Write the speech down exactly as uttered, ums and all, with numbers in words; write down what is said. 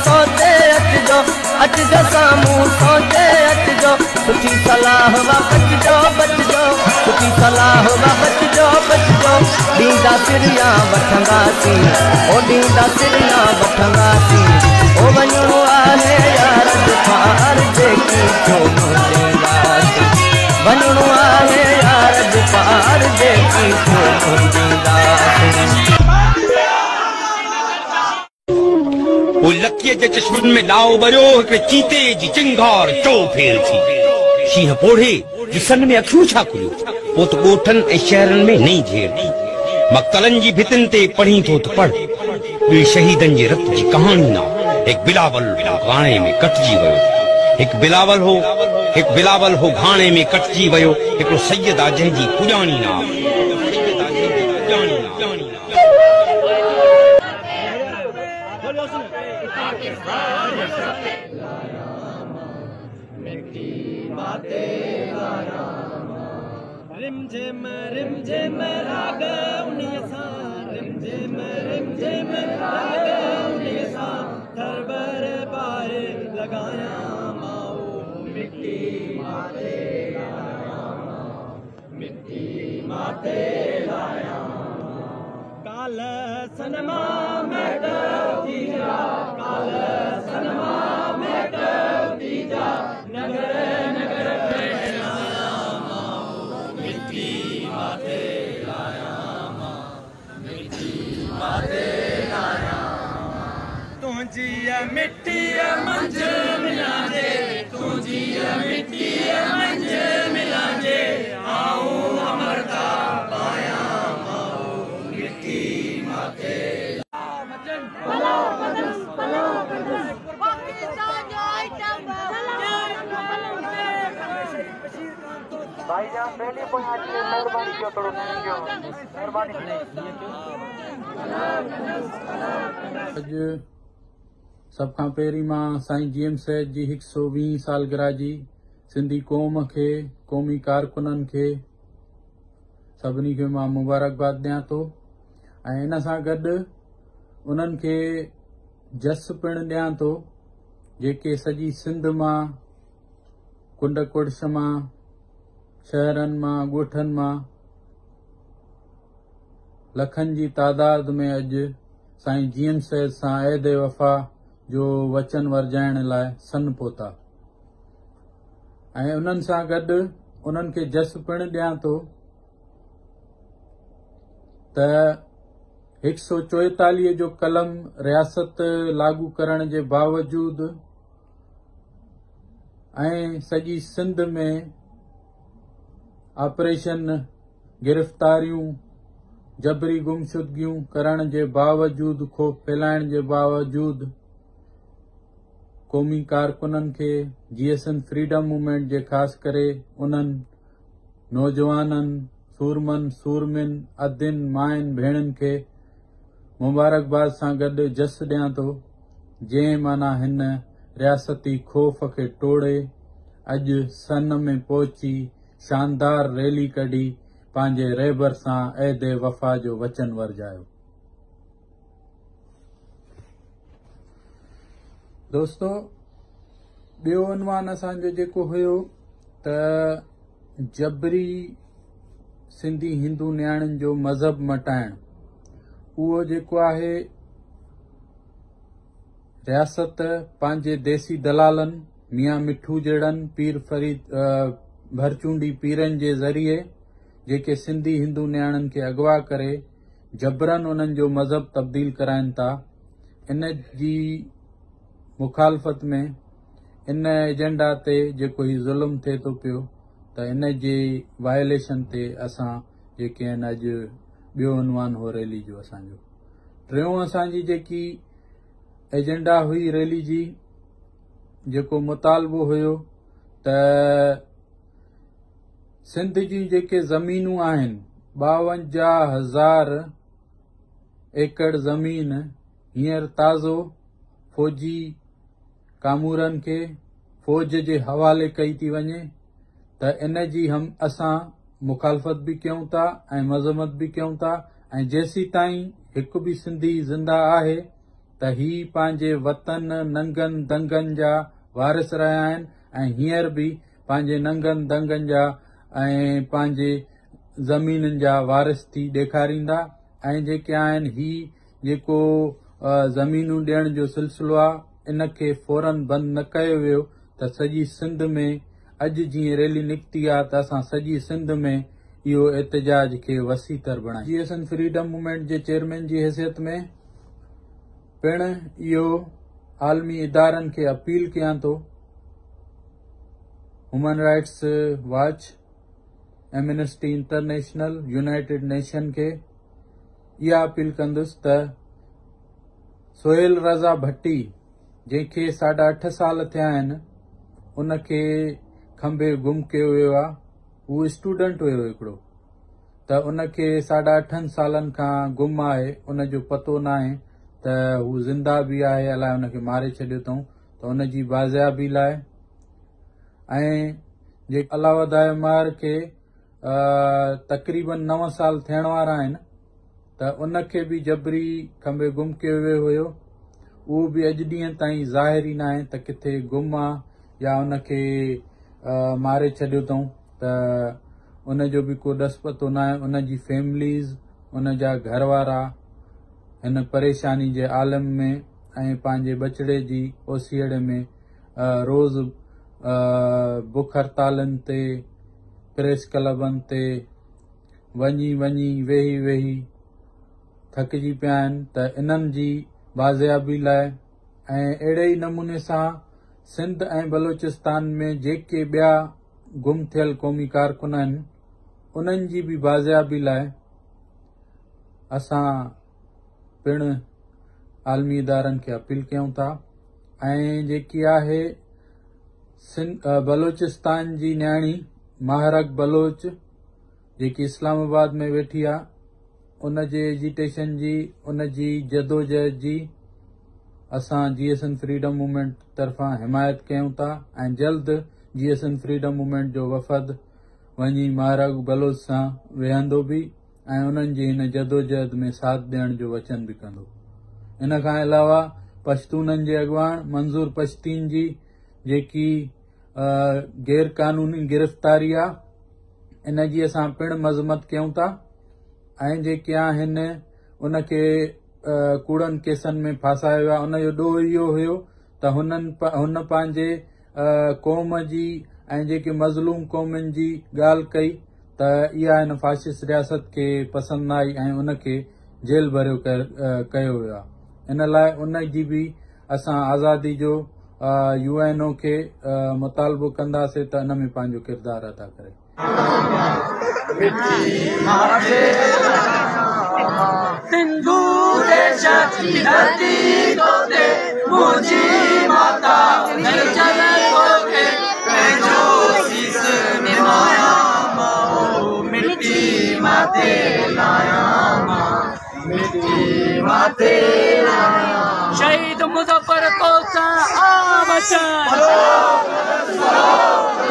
सोचे अचजो अचजो सामूं सोचे अचजो सुठी सलाह वा बचजो बचजो सुठी सलाह वा बचजो बचजो ॾींदा सिरिया वठंदासीं ओ ॾींदा सिरिया वठंदासीं ओ वञिणो आहे यार पार जेकी छो ॾींदासीं वञिणो आहे यार पार जेकी छो ॾींदासीं वो लकीअ जे चश्मनि में लाओ बरियो हिकिड़े चीते जी चिंगार चो फेल थी शींहं पोढ़े जी सन में अखियूं छा खुलियो पोइ त ॻोठनि ऐं शहरनि में नई झेर थी मक़तलनि जी भितियुनि ते पढ़ी थो त पढ़ ॿी शहीदनि जे रत जी कहाणी ना हिकु बिलावल घाणे में कटिजी वियो हिकु बिलावल हो हिकु बिलावल हो घाणे में कटिजी वियो हिकिड़ो सैयद आहे जंहिंजी पुॼाणी ना रिमझिम रिमझिम राग उन्हीअ सां रिमझिम रिमझिम राग उन्हीअ सां थरबर पाए लॻाया माओ मिट्टी माथे लाया मिट्टी माथे लाया काल सनमा मेट थी जा काल सनमा मेट थी जा नगर नगर तुझी मिट्टी मंझ मिलाजे तुझी मिट्टी मंझ मिलाजे आऊं अमरता पाया माओ मिट्टी माथे पलो कदस पलो कदस पाकिस्तान जो आइटम भाईजान पहले कोई आज मेहरबानी कयो थोड़ो कयो मेहरबानी अज सब खां पहिरीं मां साईं जी एम सैद जी हिकु सौ वीह सालगिरह जी सिंधी क़ौम खे क़ौमी कारकुननि खे सभिनी खे मां मुबारकबाद ॾियां थो ऐं इन सां गॾु उन्हनि खे जस पिणु ॾियां थो जेके सॼी सिंध मां कुंड कुड़श मां शहरनि मां ॻोठनि मां लखनि जी तादाद में अॼु साईं जी एम सैद सां ऐद वफ़ा जो वचन वरजाइण लाइ सन पहुता ऐं उन्हनि सां गॾु उन्हनि खे जस पिणु ॾियां थो त हिकु सौ चोएतालीह जो कलम रियासत लागू करण जे बावजूदि ऐं सॼी सिंध में ऑपरेशन गिरफ़्तारियूं जबरी गुमशुदगियूं करण जे बावजूदि ख़ौफ़ फैलाइण जे बावजूदि क़ौमी कारकुननि खे G S N freedom movement जे ख़ासि करे उन्हनि नौजवाननि सूरमनि सूरमिन अदिन माइन भेणनि खे मुबारकबाद सां गॾु जस ॾियां थो जंहिं माना हिन रियासती ख़ौफ़ खे टोड़े अॼु सन में पहुची शानदार रैली कढी पंहिंजे रहबर सां ऐद वफ़ा जो वचन वरजायो। दोस्तो ॿियो उनवान असांजो जेको हुयो त जबरी सिंधी हिंदू नियाणियुनि जो मज़हब मटाइण उहो जेको आहे रियासत पंहिंजे देसी दलालनि मियां मिठू जहिड़नि पीर फरीद भरचूंडी पीरनि जे ज़रिए जेके सिंधी हिंदू नियाणियुनि खे अगवा करे जबरन उन्हनि जो मज़हब तब्दील कराइनि था इन जी मुखालफ़त में इन एजेंडा ते जेको ही ज़ुल्म थिए थो पियो त इन जे वायलेशन ते असां जेके आहिनि अॼु ॿियो उनवान हो रैली जो असांजो टियों असांजी जेकी एजेंडा हुई रैली जी जेको मुतालबो हुयो त सिंध जी जेके ज़मीनूं आहिनि ॿावंजाह हज़ार एकड़ ज़मीन हींअर ताज़ो फ़ौजी कामूरनि खे फ़ौज जे हवाले कई थी वञे त इन जी हम असां मुखालफ़त बि कयूं था ऐं मज़म्मत बि कयूं था ऐं जेसी ताईं हिकु बि सिंधी ज़िंदा आहे त ही पंहिंजे वतन नंगन दंगन जा वारिस रहिया आहिनि ऐं हींअर बि पंहिंजे नंगन दंगन जा ऐं पंहिंजे ज़मीननि जा वारिस थी ॾेखारींदा। ऐं जेके आहिनि ही जेको ज़मीनूं ॾियण जो सिलसिलो आहे इन खे फौरन बंदि न कयो वियो त सॼी सिंध में अॼु जीअं रैली निकिती आहे त असां सॼी सिंध में इहो एहतजाज खे वसीतर बणाई। जीएसएन फ्रीडम मूवमेंट जे चेयरमैन जी हैसियत में पिणु इहो आलमी इदारनि खे अपील कयां थो, Human Rights Watch, Amnesty International, United Nation खे इहा अपील कंदुसि त सोहेल रज़ा भट्टी जंहिंखे साढा अठ साल थिया आहिनि उनखे खंबे गुम कयो वियो आहे। उहो स्टूडेंट हुयो हिकिड़ो, त उनखे साढा अठनि सालनि खां गुम आहे, उनजो पतो न आहे त हू ज़िंदा बि आहे अलाए उनखे मारे छॾियो अथऊं, त उनजी बाज़ियाबी लाइ ऐं जे अलावदाय उमर खे तक़रीबन नव साल थियण वारा आहिनि त उनखे बि जबरी खंबे गुम कयो वियो हुयो। उहो बि अॼु ॾींहं ताईं ज़ाहिर ई न आहे त किथे गुम आहे या उनखे मारे छॾियो अथऊं, त उनजो बि को ॾस पतो न आहे। उनजी फैमिलीज़, उनजा घर वारा हिन परेशानी जे आलम में ऐं पंहिंजे बचड़े जी ओसीअड़े में रोज़ बुख हड़तालनि ते, प्रेस क्लबनि ते वञी वञी वेही वेही थकिजी पिया आहिनि। त इन्हनि जी बाज़ियाबी लाइ ऐं अहिड़े ई नमूने सां सिंध ऐं बलोचिस्तान में जेके ॿिया गुम थियल क़ौमी कारकुन आहिनि उन्हनि जी बि बाज़ियाबी लाइ असां पिणु आलमी इदारनि खे अपील कयूं था। ऐं जेकी आहे सिंध बलोचिस्तान जी न्याणी महरक बलोच जेकी इस्लामाबाद में वेठी आहे, उन जे एजिटेशन जी, उन जी जदोजहद जी असां जीएसएन फ्रीडम मूवमेंट तरफ़ां हिमायत कयूं था ऐं जल्द जीएसएन फ्रीडम मूवमेंट जो वफ़द वञी महरक बलोच सां वेहंदो बि ऐं उन्हनि जी हिन जदोजहद में साथ ॾियण जो वचन बि कंदो। इन खां अलावा पश्तूननि जे अॻुवाण मंज़ूर पश्तीन जी जेकी गैर कानूनी गिरफ़्तारी आहे, इन जी असां पिणु मज़म्मत कयूं था ऐं जेके आहिनि उनखे कूड़नि केसनि में फासायो आहे। उनजो ॾोह इहो हुयो त हुननि हुन पंहिंजे क़ौम जी ऐं जेके मज़लूम क़ौमुनि जी ॻाल्हि कई त इहा हिन फाशिस्ट रियासत खे पसंदि न आई ऐं उनखे जेल भरियो कयो वियो आहे। इन लाइ उन जी बि असां आज़ादी जो यूएनओ खे मुतालबो कंदासीं त इन में पंहिंजो किरदारु अदा करे। हिंदू देशाची धरती तोते मुझी माता निर्जन तोते पंहिंजो शीस निभाया मां मिट्टी माते लाया मां मिट्टी माते लाया शहीद मुज़फ़्फ़र को सा आ बचा